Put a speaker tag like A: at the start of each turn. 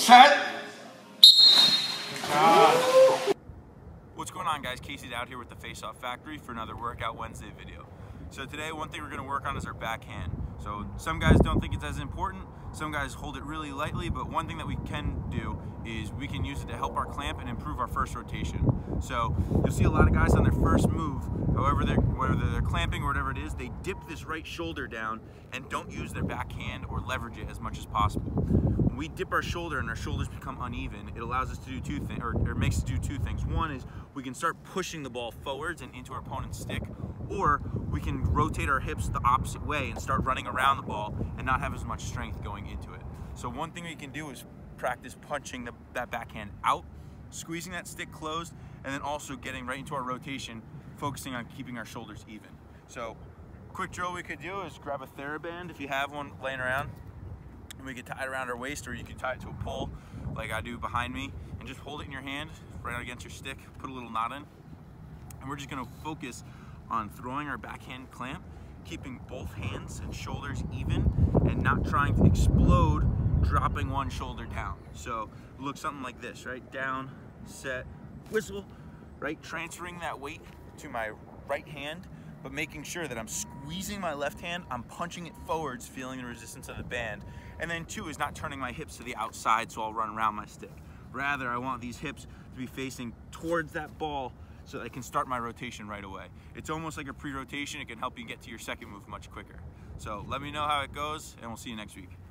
A: set.
B: What's going on, guys? Casey's out here with the Face Off Factory for another Workout Wednesday video. So today, one thing we're going to work on is our backhand. So some guys don't think it's as important, some guys hold it really lightly, but one thing that we can do is we can use it to help our clamp and improve our first rotation. So you'll see a lot of guys on their first move, whether they're clamping or whatever it is, they dip this right shoulder down and don't use their backhand or leverage it as much as possible. When we dip our shoulder and our shoulders become uneven, it allows us to do two things, or makes us do two things. One is we can start pushing the ball forwards and into our opponent's stick, or we can rotate our hips the opposite way and start running around the ball and not have as much strength going into it. So one thing we can do is practice punching that backhand out, squeezing that stick closed, and then also getting right into our rotation, focusing on keeping our shoulders even. So quick drill we could do is grab a TheraBand if you have one laying around, and we could tie it around our waist, or you could tie it to a pole like I do behind me, and just hold it in your hand right against your stick, put a little knot in, and we're just gonna focus on throwing our backhand clamp, keeping both hands and shoulders even, and not trying to explode, dropping one shoulder down. So it looks something like this, right? Down, set, whistle, right? Transferring that weight to my right hand, but making sure that I'm squeezing my left hand, I'm punching it forwards, feeling the resistance of the band. And then two is not turning my hips to the outside so I'll run around my stick. Rather, I want these hips to be facing towards that ball so that I can start my rotation right away. It's almost like a pre-rotation. It can help you get to your second move much quicker. So let me know how it goes, and we'll see you next week.